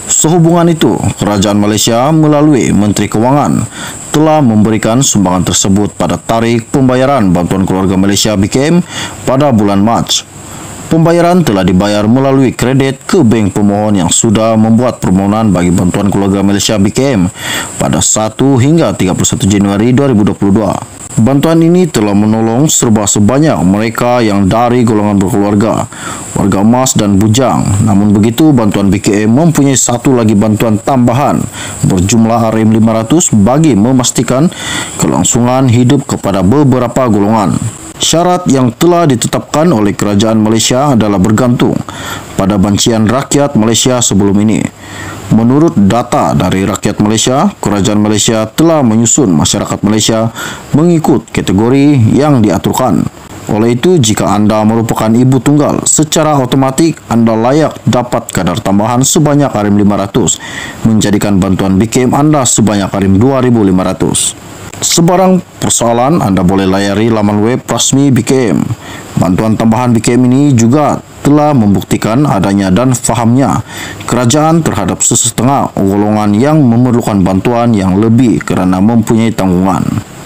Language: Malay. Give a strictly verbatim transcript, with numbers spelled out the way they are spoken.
Sehubungan itu, Kerajaan Malaysia melalui Menteri Kewangan telah memberikan sumbangan tersebut pada tarikh pembayaran Bantuan Keluarga Malaysia B K M pada bulan Mac. Pembayaran telah dibayar melalui kredit ke bank pemohon yang sudah membuat permohonan bagi Bantuan Keluarga Malaysia B K M pada satu hingga tiga puluh satu Januari dua ribu dua puluh dua. Bantuan ini telah menolong serba sebanyak mereka yang dari golongan berkeluarga, warga emas dan bujang. Namun begitu, bantuan B K M mempunyai satu lagi bantuan tambahan berjumlah R M lima ratus bagi memastikan kelangsungan hidup kepada beberapa golongan. Syarat yang telah ditetapkan oleh Kerajaan Malaysia adalah bergantung pada bancian rakyat Malaysia sebelum ini. Menurut data dari rakyat Malaysia, Kerajaan Malaysia telah menyusun masyarakat Malaysia mengikut kategori yang diaturkan. Oleh itu, jika anda merupakan ibu tunggal, secara otomatik anda layak dapat kadar tambahan sebanyak R M lima ratus, menjadikan bantuan B K M anda sebanyak R M dua ribu lima ratus. Sebarang persoalan, anda boleh layari laman web rasmi B K M. Bantuan tambahan B K M ini juga telah membuktikan adanya dan fahamnya kerajaan terhadap sesetengah golongan yang memerlukan bantuan yang lebih kerana mempunyai tanggungan.